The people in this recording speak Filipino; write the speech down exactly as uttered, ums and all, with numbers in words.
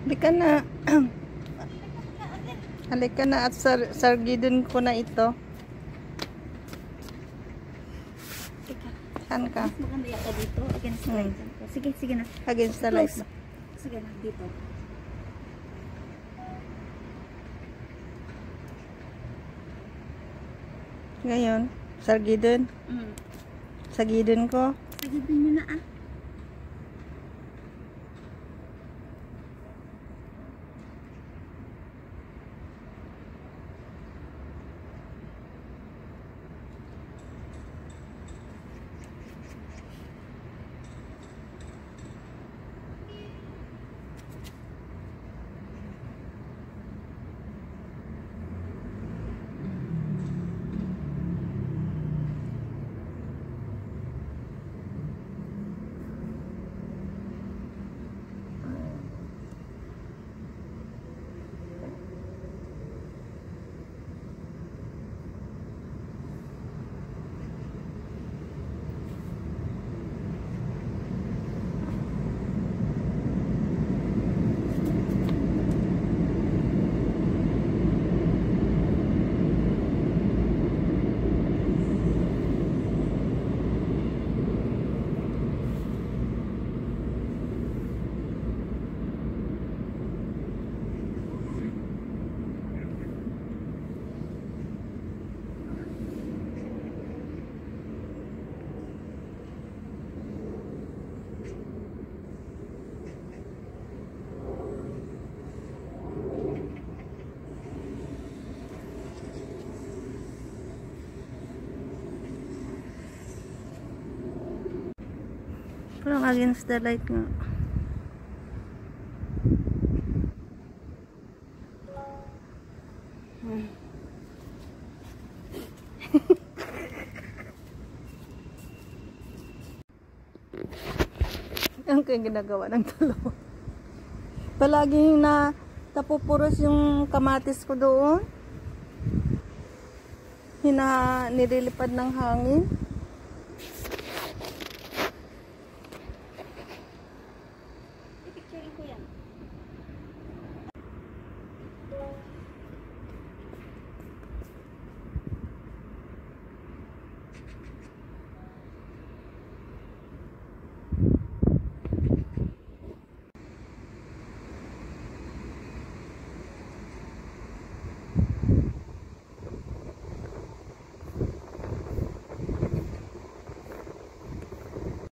Halika na. Halika na at sar sargidin ko na ito. Saan ka? Mas maganda yata dito. Against the light. Hmm. Sige, sige na. Against the light. Sige na, dito. Ngayon, sargidin. Mm. Sagidin ko. Sagidin nyo na ah. Parang against the light nga. Hmm. Ang kaya ginagawa ng dalawa. Palaging na tapupuros yung kamatis ko doon. Hina nililipad ng hangin.